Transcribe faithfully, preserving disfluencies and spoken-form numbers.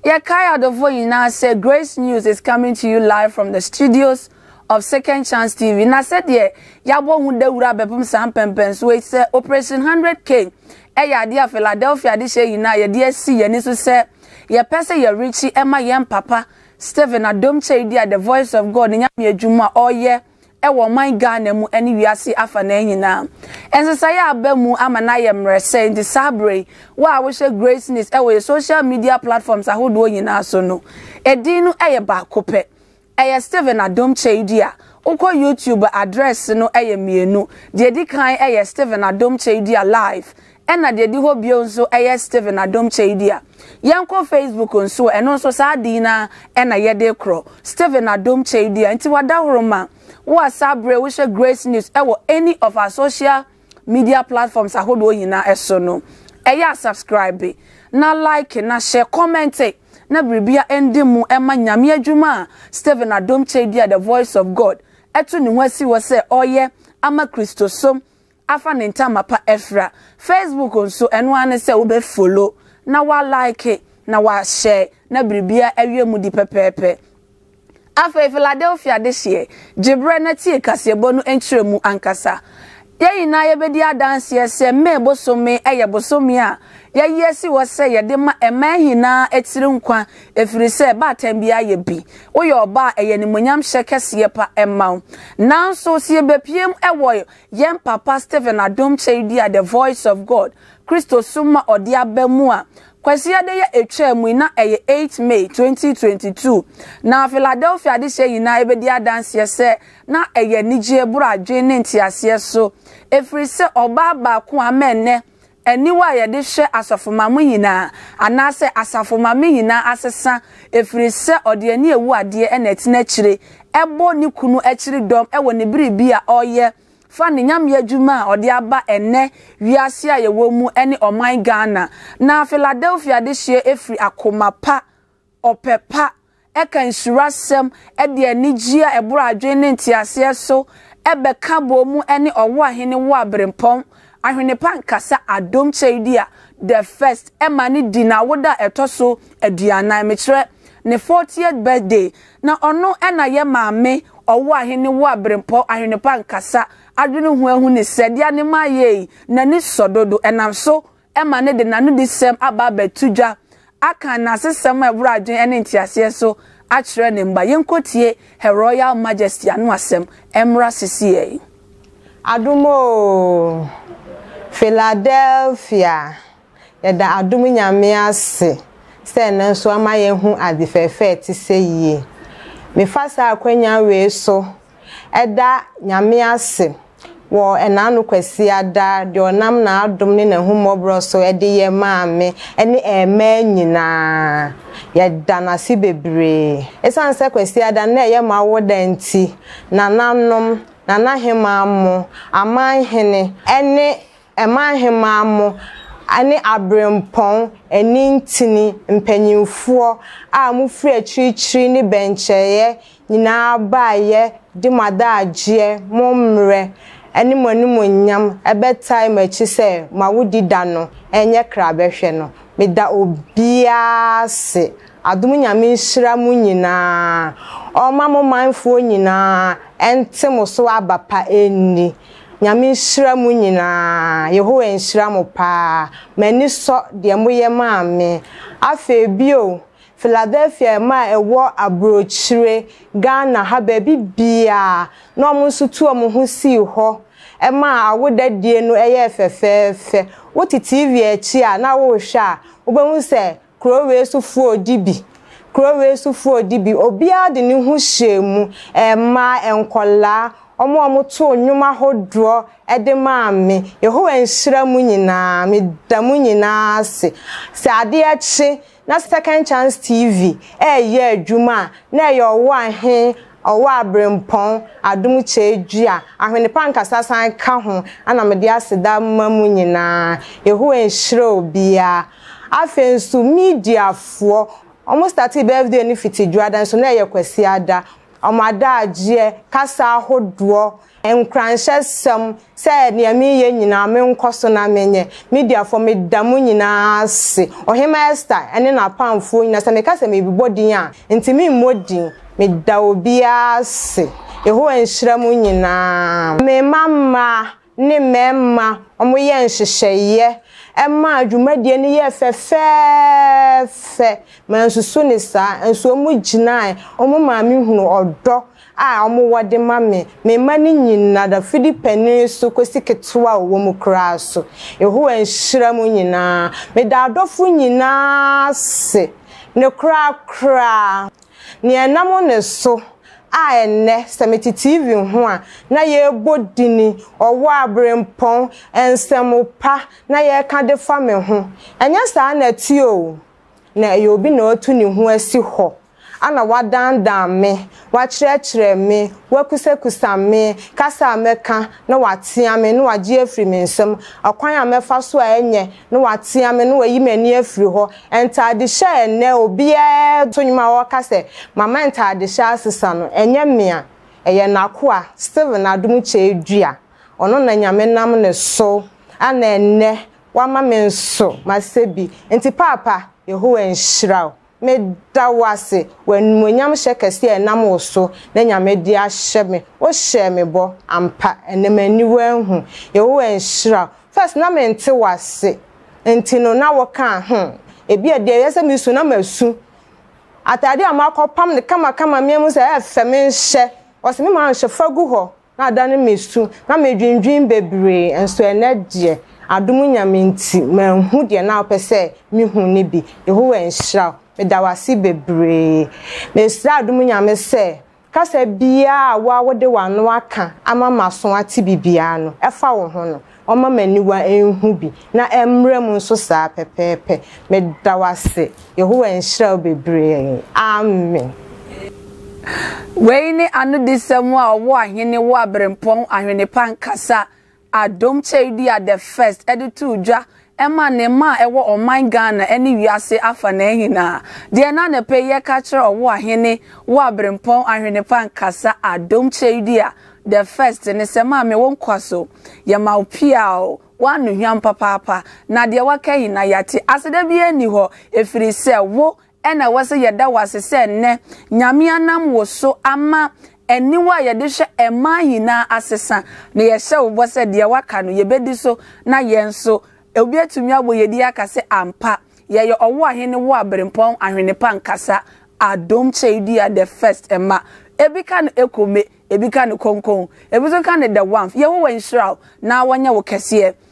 Yeah, Kaya OWOAHENE said Grace News is coming to you live from the studios of Second Chance T V. Na said yeah, yabo hunde ura bepum sam pempen so it's uh, Operation one hundred K. Eya dia Philadelphia di she yina ye dia si ye ni so say ye pese ye Richie Emma yem papa Stephen Adom Kyei-Duah, the voice of God nyam ye dwuma oye ewo man Ghana mu eni wiase afa na nyina. Enso say abamu ama na ye mrese in the sabre wa we she Grace News ewo social media platforms ahodo nyina so no. Edinu eye ba kope. Eye Stephen Adom Kyei-Duah. Uko YouTube address no eye mienu. De di kan eye Stephen Adom Kyei-Duah live. Ena de di ho bio nso eye Stephen Adom Kyei-Duah. Yanko Facebook nso eno nso sa dina ena ye de kro. Stephen Adom Kyei-Duah. Nti wada horoma. Wa sabre we share Grace News ewo any of our social media platforms ahodo nyina eso no. Eye subscribe. Na like na share comment. Na bribia endimu ema nyame adwuma Stephen Adom Kyei-Duah, the voice of God. Etu ni wasi wo se oye ama Kristosom afa ne ntamapa efra. Facebook nso eno ane se wo be follow na wa like na wa share na bribia awie mu di pepepe. Afa Philadelphia this year Jibre na tie kasebo no enkyeremu ankasa. Ye ina ye bedi adanse ye se me bosome eye bosome a ye yesi wo se ye de ma emahina etire nkwa efiri se ba tambia ye bi wo ye oba eye ni monyam hyekese pa emma nanso sie bepiem ewo ye papa Stephen Adom Kyei-Duah, the voice of God Christo suma odi abamu a kwasi ade ye etwemu na eye eighth May twenty twenty-two na Philadelphia de she yina ebedi adanse se na eye nije bura adwen ne ntiase so efiri se oba ba ko amenne eniwa ye de hwe asofoma yina anase asafoma yina asesa efiri se ode ani ewu ade ena etina kire ebo ni kunu akiri dom ewo ne biribi a oye fa ne nyam ye dwuma ode aba enne wiase a ye wo mu ene oman Ghana na Philadelphia de hye efiri akomapa opepa eka nsurasem ede anigia ebura adwen ne ntiase so ebe kabo mu ene OWOAHENE OWOABRENPONG ahwene pankasa Adom Kyei-Duah the first emani dina woda etoso aduana mekire ne fortieth birthday na ono ena ye maame OWOAHENE OWOABRENPONG ahwene pankasa adwene hu ahu ne sedia ne maye na ni sododo enam so emane de nanu di sem aba betudwa aka na sesem ebura adwen ene ntiase so akire ne mba yenkotie Her Royal Majesty anu asem emra sisiye Adumo Philadelphia yeda adum nyame ase se na so amaye hu adifefe ti seye me fasa akwanya we so eda nyame ase wo enanu kwasi ada de onam na adum ne na hu mobro so ede ye maame ene ema nyina yeda na si bebre esan se kwasi ada na ye ma wodanti na nanom na nahemamu amanhene ene emanhemamu ane abrempong eni ntini mpanyimfuo a mufri achirichiri ni bencheye nyina abaye di madagye momre eni monimo nyam ebe time achi se mawudi dano enye krabehwe no meda obiase adum nyame nhira mu nyina oma mo manfo nyina ente mo so abapa eni nyame nhira mu nyina Yehowa nhira mo pa mani so de moye maame afa bio Philadelphia ma ewo abrochire Ghana ha ba bibia no mo nsutu omo ho si ho e ma awoda die no eye fefefe wo ti T V echi a na wo hwe a wo be hu se krowe sufu odibi krowe sufu odibi obia de ni hu hyemu e ma enkola omo omo to nwuma hodro e de maame Yehowa nhira mu nyina me da mu nyina ase se ade achi na Second Chance T V e ye adwuma na ye OWOAHENE OWOABRENPONG Adom Kyei-Duah ahwene pankasa san ka ho ana me de aseda mamu nyina Yehowa nhira obia afensu media fo almost thirty birthday ni fiti juada so na ye kwasi ada omadaaje kasa ahodo enkranhye sem se ne me ye nyina me nkoso na menye media for me damu nyina ase ohema Esther ene na pamfo nyina se me kasa me bibodin a ntimi mmodin me da obi ase eho enhiramu nyina me mama ne mema omo ye nhyehyeye ema adwumadie ne ye fefefe mansusu ne sa enso mu gina omo maami hunu odo a omo wode mame me mani nyina da Filipini so kosiketwa wo mu kra so eho enhiramu nyina me da adofo nyina se ne kra kra ne enamo ne so a enne semeti T V ho a na ye bodini owo abrempon ensemopa na ye ka de fa me ho enya sa na ti o na ye obi na otu ni ho asi ho ana wadandan me wakyerɛkyerɛ me wakusekusa me kasa meka na watea me na wagye afiri me nsam akwan a mefa so a enye na watea me na wayi mani afiri ho entade hye enne obi e tonyuma wo kase mama entade hye asesa no enye mea eye nako a stephenadomkyeiduah Kyei-Duah ono na nyame nam ne so ana enne wama me nso masebi enti papa Yehowa enhyiraw me dawase when monyam shekese enam wo so na nyame di ahye me wo hye me bo ampa enemani wanhu Yehowa enhyiraw first na me nte wase enti no na wo kan hm ebi ade yese me su na masu atade amakopam ne kama kama miemu se efe me nhye o se me ma nhye fagu ho na adane me su na me dwindwin bebre enso enade Adom nyame nti manhu de na opese mi hu ne bi Yehowa enhyiraw me dawase bebre me sra Adom nyame se kasa bia wa wode wano aka ama maso ati bibia no efa wo ho no oma maniwa enhu bi na emrem nso saa pepepe me dawase Yehowa enhyiraw bebre amen. We ni anu disemu a wo ahene wo abrempong ahene pankasa Adom Kyei-Duah the first editu dwa ema ne ma ewo oman Ghana eni wiase afa na hina de na ne pe ye ka kire owo ahene wo abrempong ahene pankasa Adom Kyei-Duah the first ne se ma me won kwaso ye ma opia o wanu hwam papa na de waka hina yate aseda bi ani ho efiri se wo ena wase yeda wase se ne nyame anam wo so ama eniwa ye de hwe ema hina asesa ne ye hye wo se de waka no ye bedi so na ye nso obi atumi abo ye di aka se ampa ye ye owo ahene wo abrempong ahene pankasa Adom Kyei-Duah the first ema ebi kan ekome ebi kan konkon ebi so kan the one ye wo wenhiraw na wanya wo kese